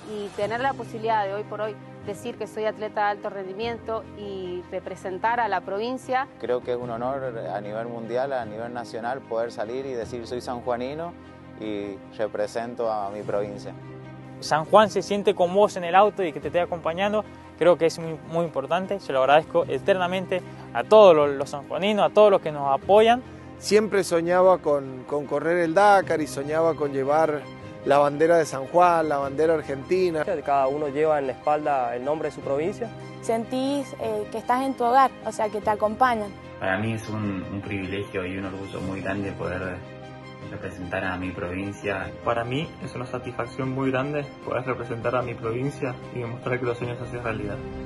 y tener la posibilidad de hoy por hoy decir que soy atleta de alto rendimiento y representar a la provincia. Creo que es un honor a nivel mundial, a nivel nacional, poder salir y decir soy sanjuanino y represento a mi provincia. San Juan se siente con vos en el auto y que te esté acompañando, creo que es muy importante. Se lo agradezco eternamente a todos los sanjuaninos, a todos los que nos apoyan. Siempre soñaba con correr el Dakar y soñaba con llevar la bandera de San Juan, la bandera argentina. Cada uno lleva en la espalda el nombre de su provincia. Sentís que estás en tu hogar, o sea, que te acompañan. Para mí es un privilegio y un orgullo muy grande poder representar a mi provincia. Para mí es una satisfacción muy grande poder representar a mi provincia y demostrar que los sueños se hacen realidad.